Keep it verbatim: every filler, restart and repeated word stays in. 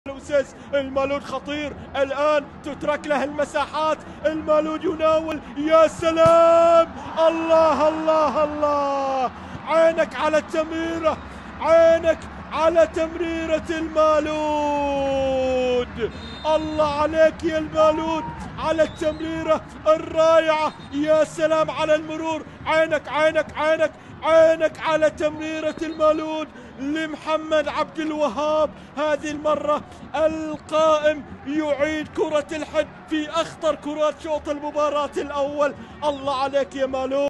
الأساس. المالود خطير الآن، تترك له المساحات، المالود يناول. يا سلام، الله الله الله، عينك على التمريرة، عينك على تمريرة المالود. الله عليك يا المالود على التمريرة الرائعة. يا سلام على المرور، عينك عينك عينك عينك على تمريرة المالود لمحمد عبد الوهاب. هذه المرة القائم يعيد كرة الحد في أخطر كرات شوط المباراة الأول. الله عليك يا مالود.